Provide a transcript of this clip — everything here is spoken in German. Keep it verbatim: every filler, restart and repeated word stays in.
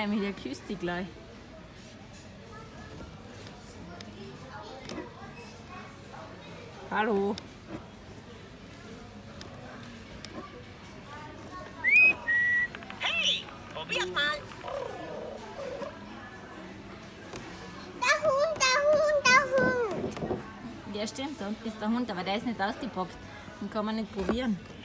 nämlich, der küsst dich gleich. Hallo. Hey, probiert mal. Der Hund, der Hund, der Hund. Ja, stimmt, da unten ist der Hund, aber der ist nicht ausgepackt. Den kann man nicht probieren.